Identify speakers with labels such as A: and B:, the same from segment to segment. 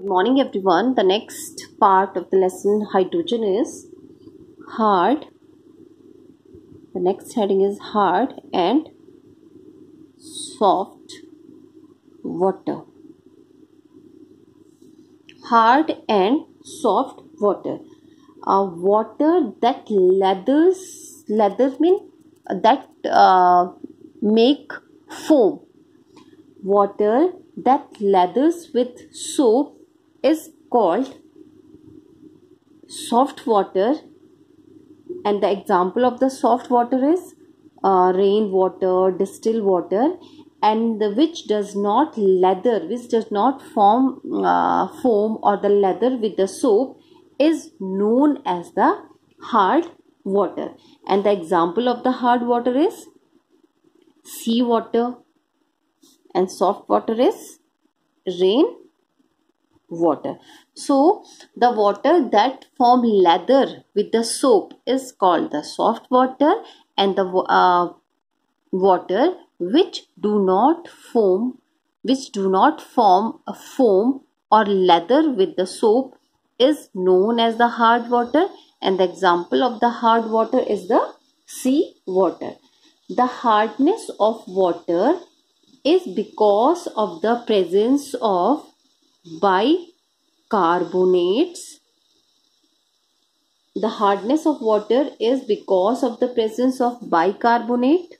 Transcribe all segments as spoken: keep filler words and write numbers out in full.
A: Good morning everyone. The next part of the lesson hydrogen is hard. The next heading is hard and soft water. Hard and soft water. Uh, water that lathers, lathers mean that uh, make foam. Water that lathers with soap is called soft water, and the example of the soft water is uh, rain water, distilled water, and the, which does not lather, which does not form uh, foam or the lather with the soap is known as the hard water. And the example of the hard water is sea water, and soft water is rain water. So the water that form lather with the soap is called the soft water, and the uh, water which do not foam which do not form a foam or lather with the soap is known as the hard water, and the example of the hard water is the sea water. The hardness of water is because of the presence of bicarbonates. The hardness of water is because of the presence of bicarbonate,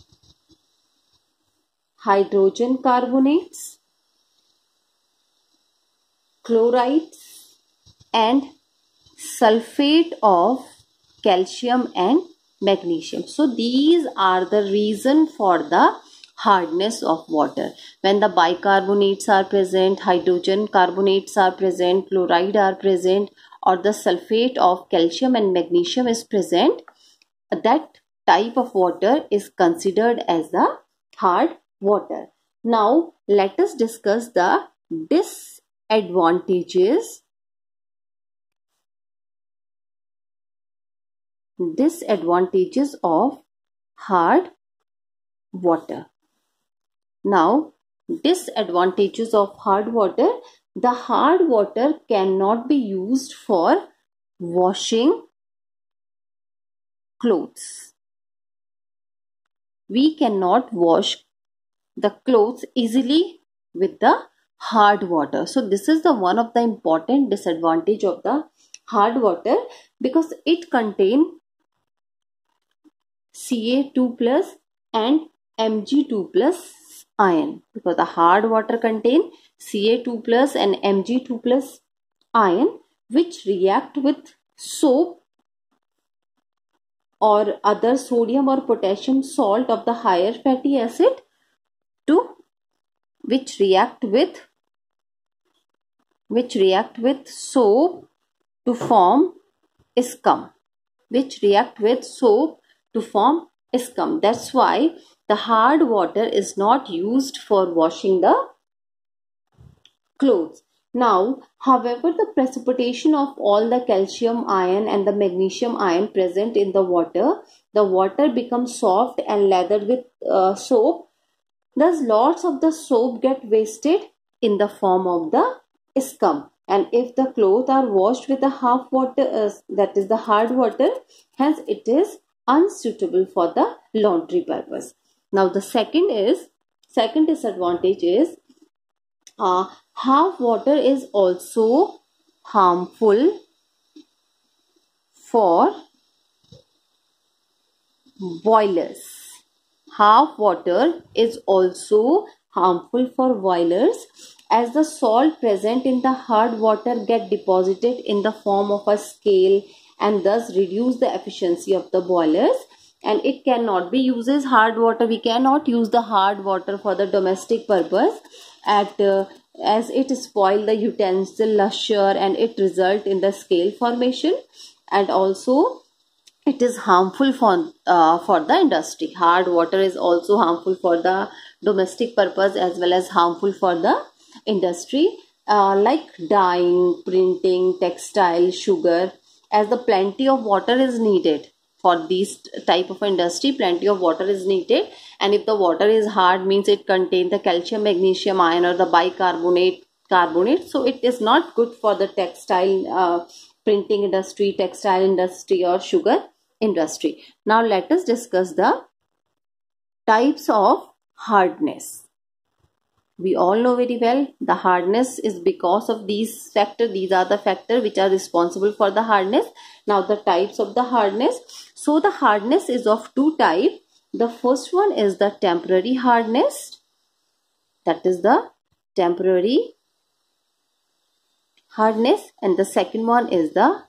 A: hydrogen carbonates, chlorides, and sulfate of calcium and magnesium. So these are the reason for the hardness of water. When the bicarbonates are present, hydrogen carbonates are present, chloride are present, or the sulfate of calcium and magnesium is present, that type of water is considered as the hard water. Now let us discuss the disadvantages disadvantages of hard water. Now, disadvantages of hard water. The hard water cannot be used for washing clothes. We cannot wash the clothes easily with the hard water. So this is the one of the important disadvantage of the hard water, because it contains C A two plus and M G two plus ion, because the hard water contain C A two plus and M G two plus ion, which react with soap or other sodium or potassium salt of the higher fatty acid to which react with which react with soap to form scum which react with soap to form scum. That's why the hard water is not used for washing the clothes. Now, however, the precipitation of all the calcium ion and the magnesium ion present in the water, the water becomes soft and lathered with uh, soap. Thus, lots of the soap get wasted in the form of the scum. And if the clothes are washed with the half water, uh, that is the hard water, hence it is unsuitable for the laundry purpose. Now the second is second disadvantage is uh, half water is also harmful for boilers. Half water is also harmful for boilers, as the salt present in the hard water get deposited in the form of a scale and thus reduce the efficiency of the boilers, and it cannot be used as hard water. We cannot use the hard water for the domestic purpose at uh, as it spoil the utensil lustre and it result in the scale formation, and also it is harmful for uh, for the industry. Hard water is also harmful for the domestic purpose as well as harmful for the industry, uh, like dyeing, printing, textile, sugar. As the plenty of water is needed for these type of industry, plenty of water is needed, and if the water is hard, means it contains the calcium, magnesium ion or the bicarbonate carbonate. So it is not good for the textile uh, printing industry, textile industry, or sugar industry. Now let us discuss the types of hardness. We all know very well the hardness is because of these factors. These are the factors which are responsible for the hardness. Now the types of the hardness. So the hardness is of two types. The first one is the temporary hardness. That is the temporary hardness. And the second one is the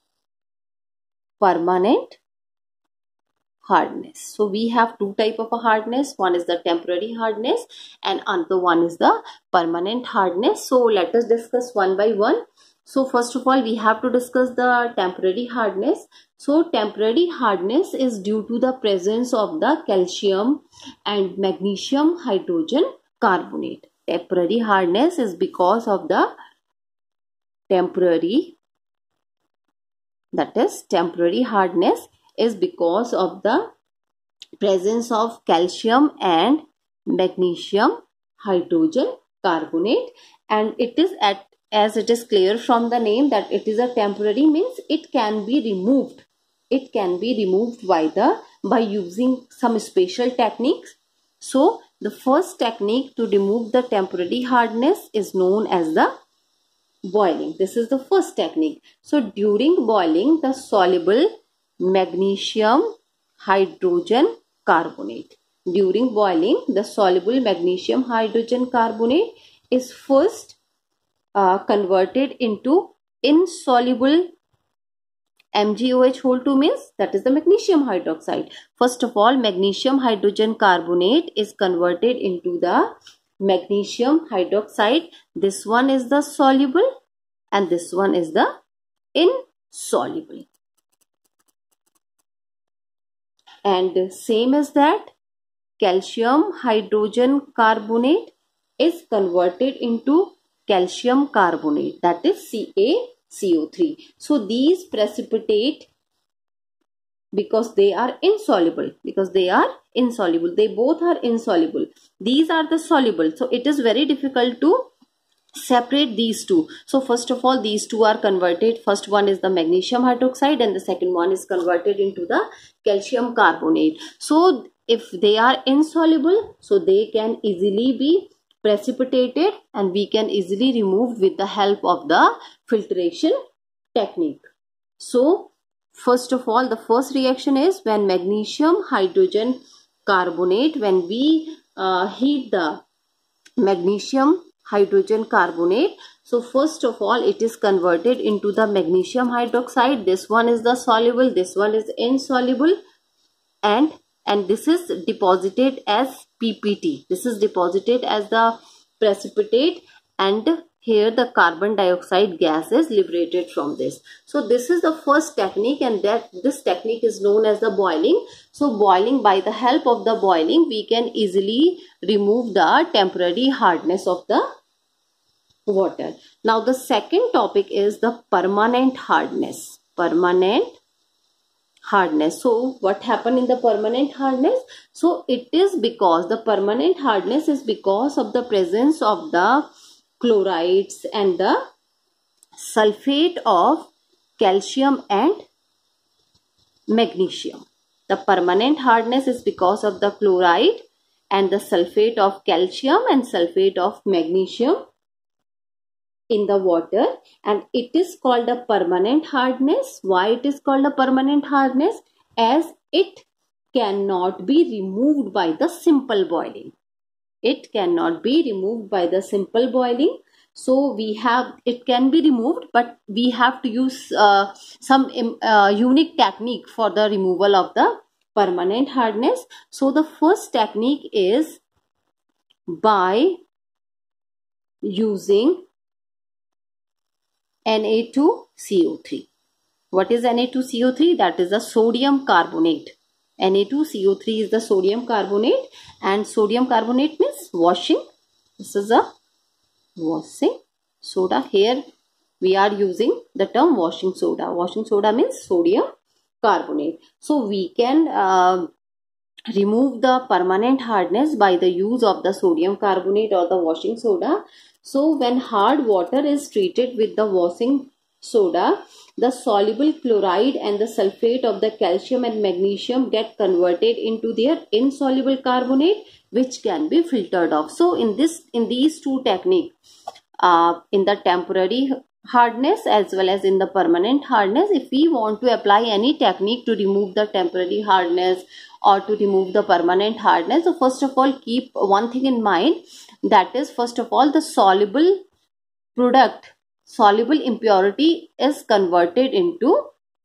A: permanent hardness. So we have two type of a hardness. One is the temporary hardness and another one is the permanent hardness. So let us discuss one by one. So first of all, we have to discuss the temporary hardness. So temporary hardness is due to the presence of the calcium and magnesium hydrogen carbonate. Temporary hardness is because of the temporary, that is temporary hardness is because of the presence of calcium and magnesium hydrogen carbonate, and it is at as it is clear from the name that it is a temporary, means it can be removed. It can be removed by the by using some special techniques. So the first technique to remove the temporary hardness is known as the boiling. This is the first technique. So during boiling, the soluble magnesium hydrogen carbonate. During boiling, the soluble magnesium hydrogen carbonate is first uh, converted into insoluble M g O H whole two, means that is the magnesium hydroxide. First of all, magnesium hydrogen carbonate is converted into the magnesium hydroxide. This one is the soluble and this one is the insoluble. And same as that, calcium hydrogen carbonate is converted into calcium carbonate, that is C a C O three. So these precipitate because they are insoluble, because they are insoluble. They both are insoluble. These are the soluble. So it is very difficult to separate these two. So first of all, these two are converted. First one is the magnesium hydroxide and the second one is converted into the calcium carbonate. So if they are insoluble, so they can easily be precipitated and we can easily remove with the help of the filtration technique. So first of all, the first reaction is when magnesium hydrogen carbonate, when we uh, heat the magnesium hydrogen carbonate. So first of all, it is converted into the magnesium hydroxide. This one is the soluble, this one is insoluble, and and this is deposited as P P T. This is deposited as the precipitate, and here the carbon dioxide gas is liberated from this. So this is the first technique, and that this technique is known as the boiling. So boiling, by the help of the boiling, we can easily remove the temporary hardness of the water. Now the second topic is the permanent hardness. Permanent hardness. So what happened in the permanent hardness? So it is because the permanent hardness is because of the presence of the chlorides and the sulfate of calcium and magnesium. The permanent hardness is because of the chloride and the sulfate of calcium and sulfate of magnesium in the water, and it is called a permanent hardness. Why it is called a permanent hardness? As it cannot be removed by the simple boiling. It cannot be removed by the simple boiling. So we have, it can be removed, but we have to use uh, some uh, unique technique for the removal of the permanent hardness. So the first technique is by using N A two C O three. What is N A two C O three? That is a sodium carbonate. N A two C O three is the sodium carbonate, and sodium carbonate means washing. This is a washing soda. Here we are using the term washing soda. Washing soda means sodium carbonate. So we can uh, remove the permanent hardness by the use of the sodium carbonate or the washing soda. So when hard water is treated with the washing soda, the soluble chloride and the sulfate of the calcium and magnesium get converted into their insoluble carbonate, which can be filtered off. So in this, in these two techniques, uh, in the temporary hardness as well as in the permanent hardness, if we want to apply any technique to remove the temporary hardness or to remove the permanent hardness, so first of all keep one thing in mind, that is first of all the soluble product, soluble impurity is converted into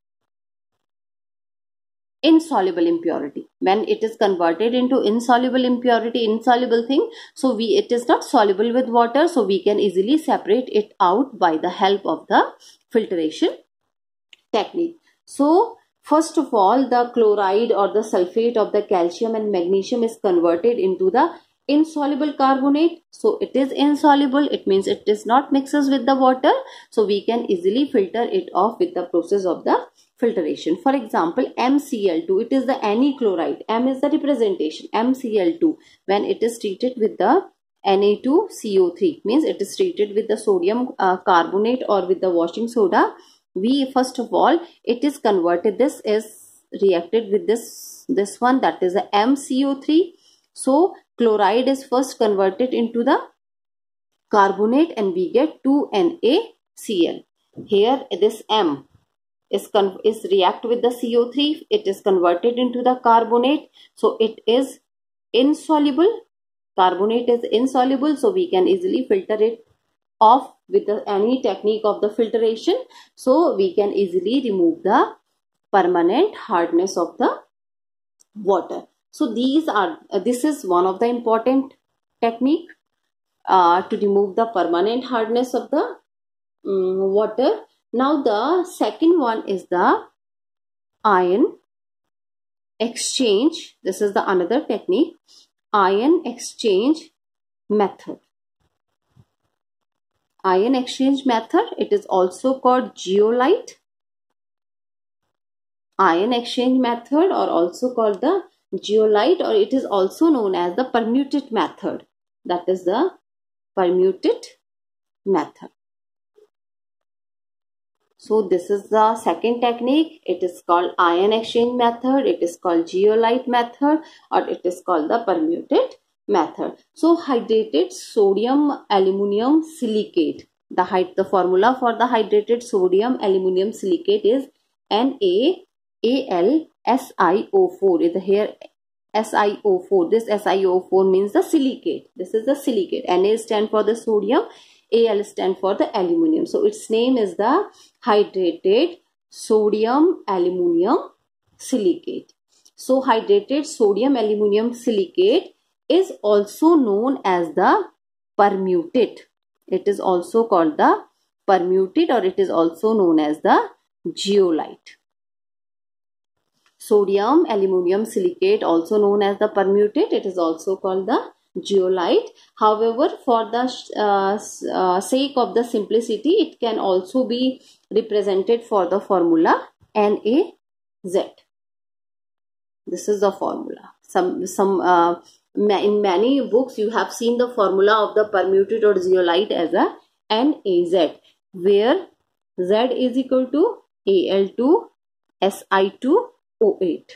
A: insoluble impurity. When it is converted into insoluble impurity, insoluble thing, so we it is not soluble with water, so we can easily separate it out by the help of the filtration technique. So first of all, the chloride or the sulfate of the calcium and magnesium is converted into the insoluble carbonate. So it is insoluble, it means it is not mixes with the water, so we can easily filter it off with the process of the filtration. For example, M C L two, it is the any chloride, M is the representation, M C L two, when it is treated with the N A two C O three, means it is treated with the sodium uh, carbonate or with the washing soda, we first of all it is converted, this is reacted with this this one, that is the M C O three. So chloride is first converted into the carbonate and we get two N A C L. Here this M is, is react with the C O three, it is converted into the carbonate, so it is insoluble, carbonate is insoluble, so we can easily filter it off with the, any technique of the filtration, so we can easily remove the permanent hardness of the water. So these are, uh, this is one of the important technique uh, to remove the permanent hardness of the um, water. Now the second one is the ion exchange. This is the another technique, ion exchange method. Ion exchange method, it is also called zeolite. Ion exchange method or also called the zeolite, or it is also known as the permuted method. That is the permuted method. So this is the second technique. It is called ion exchange method, it is called zeolite method, or it is called the permuted method. So hydrated sodium aluminum silicate. The height, the formula for the hydrated sodium aluminum silicate is N A A L S I O four. Is here S I O four. This S I O four means the silicate. This is the silicate. Na stand for the sodium, Al stand for the aluminum. So its name is the hydrated sodium aluminum silicate. So hydrated sodium aluminum silicate is also known as the permuted. It is also called the permuted, or it is also known as the zeolite. Sodium aluminum silicate, also known as the permuted, it is also called the zeolite. However, for the uh, uh, sake of the simplicity, it can also be represented for the formula N A Z. This is the formula. Some some uh, in many books you have seen the formula of the permuted or zeolite as a N A Z, where Z is equal to A L two S I two O eight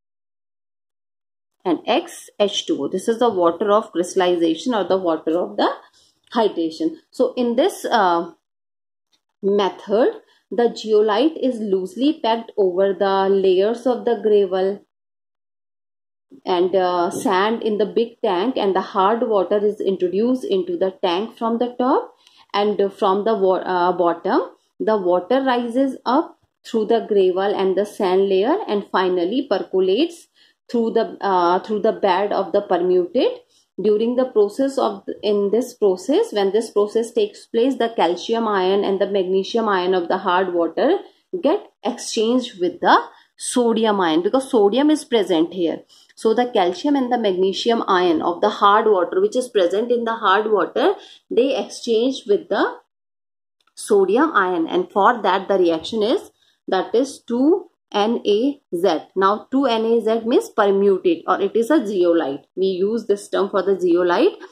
A: and X H two O. This is the water of crystallization or the water of the hydration. So in this uh, method, the zeolite is loosely packed over the layers of the gravel and uh, sand in the big tank, and the hard water is introduced into the tank from the top, and from the uh, bottom the water rises up through the gravel and the sand layer and finally percolates through the uh, through the bed of the permuted. During the process of the, in this process, when this process takes place, the calcium ion and the magnesium ion of the hard water get exchanged with the sodium ion, because sodium is present here. So the calcium and the magnesium ion of the hard water, which is present in the hard water, they exchange with the sodium ion, and for that the reaction is, that is two N A Z. Now two N A Z means permuted, or it is a zeolite. We use this term for the zeolite.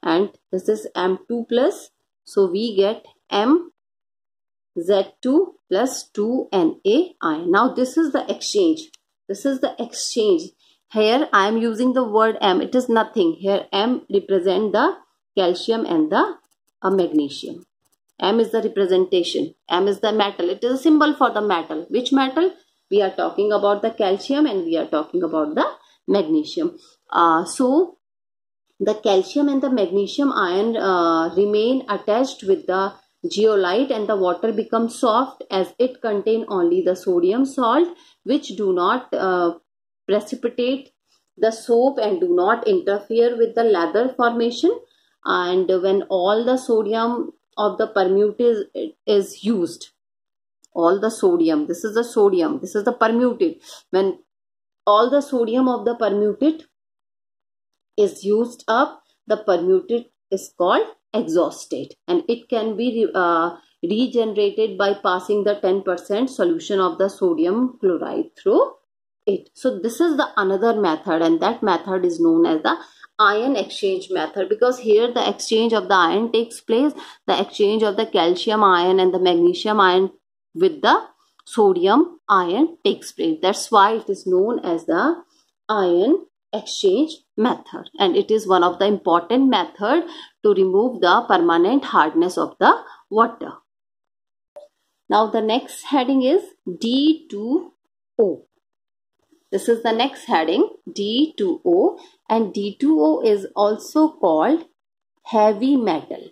A: and this is M two plus. So we get M Z two plus two N A ion. Now this is the exchange. This is the exchange. Here I am using the word M. It is nothing. Here M represent the calcium and the uh, magnesium. M is the representation. M is the metal. It is a symbol for the metal. Which metal? We are talking about the calcium and we are talking about the magnesium. Uh, so the calcium and the magnesium ion uh, remain attached with the zeolite and the water becomes soft as it contain only the sodium salt, which do not uh, precipitate the soap and do not interfere with the lather formation. And when all the sodium of the permute is, is used, all the sodium, this is the sodium, this is the permuted, when all the sodium of the permuted is used up, the permuted is called exhausted, and it can be uh, regenerated by passing the ten percent solution of the sodium chloride through it. So this is the another method, and that method is known as the ion exchange method, because here the exchange of the ion takes place, the exchange of the calcium ion and the magnesium ion with the sodium ion takes place. That's why it is known as the ion exchange method, and it is one of the important method to remove the permanent hardness of the water. Now the next heading is D two O. This is the next heading, D two O, and D two O is also called heavy metal.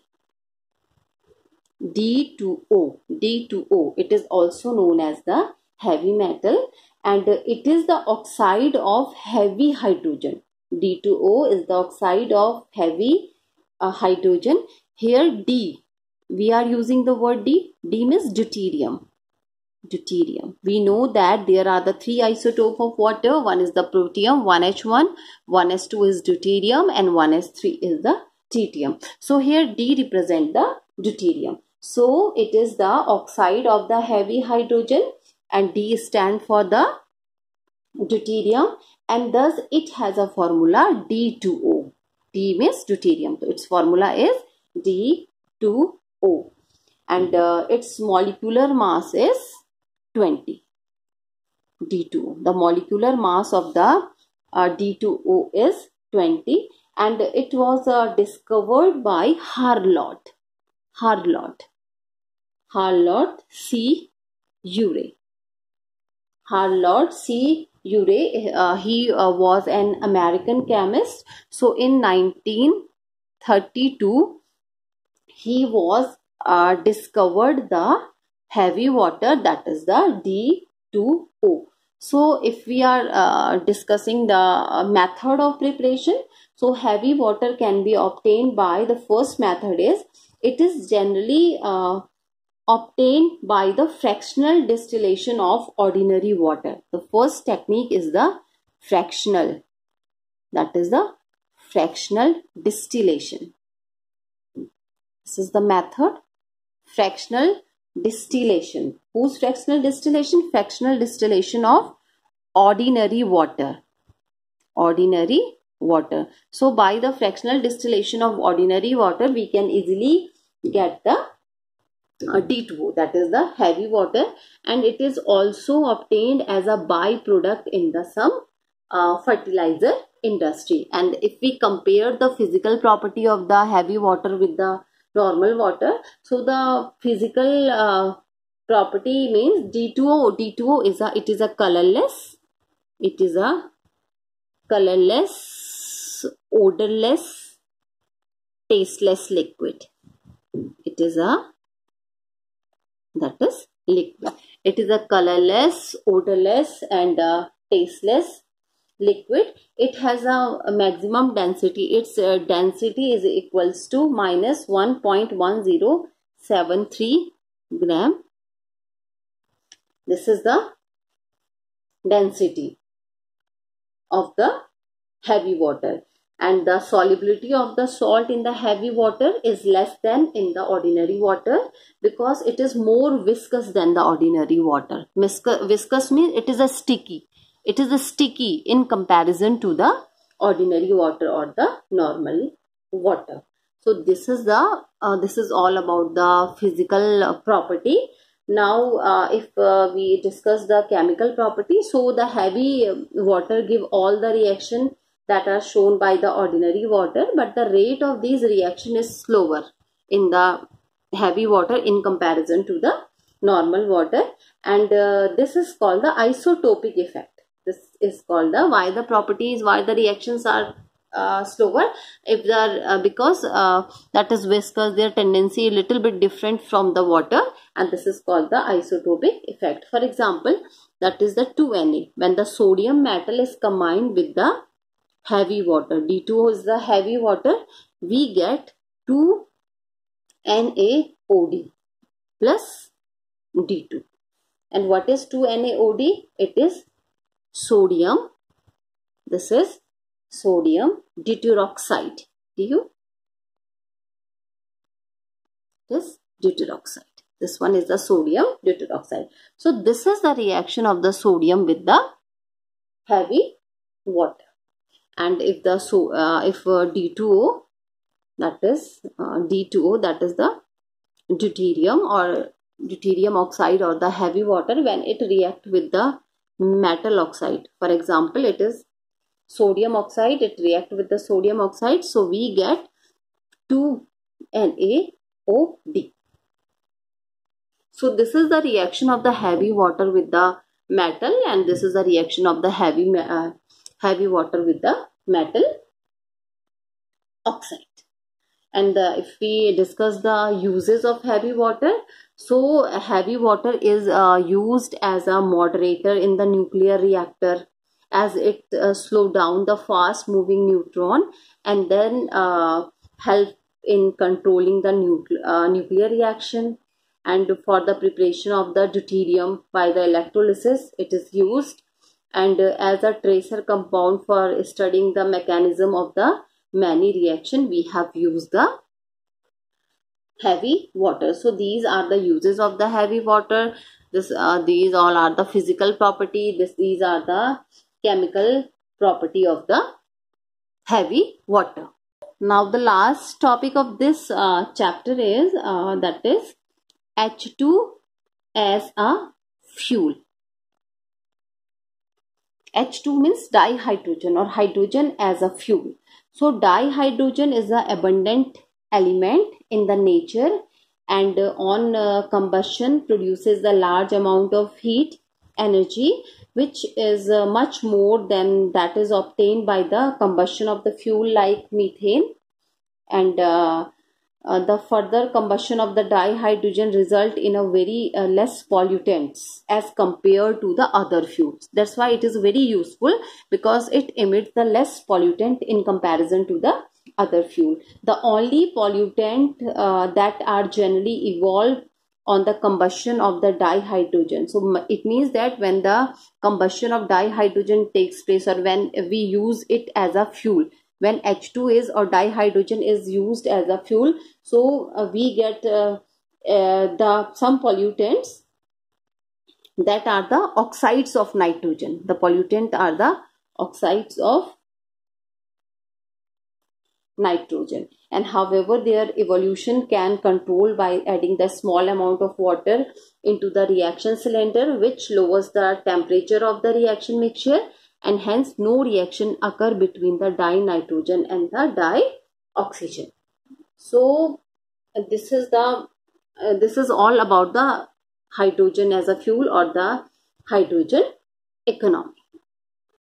A: D two O, D two O, it is also known as the heavy metal, and it is the oxide of heavy hydrogen. D two O is the oxide of heavy uh, hydrogen. Here D, we are using the word D. D means deuterium. Deuterium. We know that there are the three isotopes of water. One is the protium, one H one, one S two is deuterium, and one S three is the tritium. So here D represent the deuterium. So it is the oxide of the heavy hydrogen, and D stand for the deuterium, and thus it has a formula D two O. D means deuterium. So its formula is D two O, and uh, its molecular mass is twenty. D two O. The molecular mass of the uh, D two O is twenty, and it was uh, discovered by Harlot. Harlot. Harlot C. Urey. Harlot C. Urey. Uh, he uh, was an American chemist. So in nineteen thirty-two, he was uh, discovered the heavy water, that is the D two O. So if we are uh, discussing the uh, method of preparation, so heavy water can be obtained by the first method is, it is generally uh, obtained by the fractional distillation of ordinary water. The first technique is the fractional, that is the fractional distillation. This is the method, fractional distillation. Whose fractional distillation? Fractional distillation of ordinary water. Ordinary water. So by the fractional distillation of ordinary water, we can easily get the uh, D two O, that is the heavy water, and it is also obtained as a byproduct in the some uh, fertilizer industry. And if we compare the physical property of the heavy water with the normal water, so the physical uh, property means D two O. D two O is a, it is a colorless, it is a colorless, odorless, tasteless liquid. It is a, that is liquid. It is a colorless, odorless and uh, tasteless liquid. It has a, a maximum density. Its uh, density is equals to minus one point one zero seven three gram. This is the density of the heavy water, and the solubility of the salt in the heavy water is less than in the ordinary water, because it is more viscous than the ordinary water. Viscous means it is a sticky. It is a sticky in comparison to the ordinary water or the normal water. So this is the uh, this is all about the physical uh, property. Now uh, if uh, we discuss the chemical property, so the heavy water give all the reaction that are shown by the ordinary water, but the rate of these reaction is slower in the heavy water in comparison to the normal water, and uh, this is called the isotopic effect. This is called the why the properties, why the reactions are uh, slower, if they are uh, because uh, that is viscous, their tendency a little bit different from the water, and this is called the isotopic effect. For example, that is the two N A. When the sodium metal is combined with the heavy water, D two O is the heavy water, we get two N A O D plus D two. And what is two N A O D? It is sodium. This is sodium deuteroxide. Du. This deuteroxide. This one is the sodium deuteroxide. So this is the reaction of the sodium with the heavy water. And if the so uh, if uh, D two O, that is uh, D two O, that is the deuterium or deuterium oxide or the heavy water, when it react with the metal oxide. For example, it is sodium oxide, it react with the sodium oxide, so we get two N A O D. So this is the reaction of the heavy water with the metal, and this is the reaction of the heavy uh, heavy water with the metal oxide. And uh, if we discuss the uses of heavy water, so heavy water is uh, used as a moderator in the nuclear reactor, as it uh, slow down the fast moving neutron, and then uh, help in controlling the nucle uh, nuclear reaction. And for the preparation of the deuterium by the electrolysis, it is used, and uh, as a tracer compound for studying the mechanism of the many reaction, we have used the heavy water. So these are the uses of the heavy water. This uh, these all are the physical property. This these are the chemical property of the heavy water. Now the last topic of this uh, chapter is uh, that is H two as a fuel. H two means dihydrogen or hydrogen as a fuel. So dihydrogen is an abundant element in the nature, and uh, on uh, combustion produces a large amount of heat energy, which is uh, much more than that is obtained by the combustion of the fuel like methane. And uh, uh, the further combustion of the dihydrogen result in a very uh, less pollutants as compared to the other fuels. That's why it is very useful, because it emits the less pollutant in comparison to the other fuel. The only pollutant uh, that are generally evolved on the combustion of the dihydrogen. So it means that when the combustion of dihydrogen takes place, or when we use it as a fuel, when H two is or dihydrogen is used as a fuel, so uh, we get uh, uh, the some pollutants that are the oxides of nitrogen. The pollutant are the oxides of nitrogen, and however their evolution can control by adding the small amount of water into the reaction cylinder, which lowers the temperature of the reaction mixture, and hence no reaction occur between the dinitrogen and the dioxygen. So uh, this is the uh, this is all about the hydrogen as a fuel or the hydrogen economy.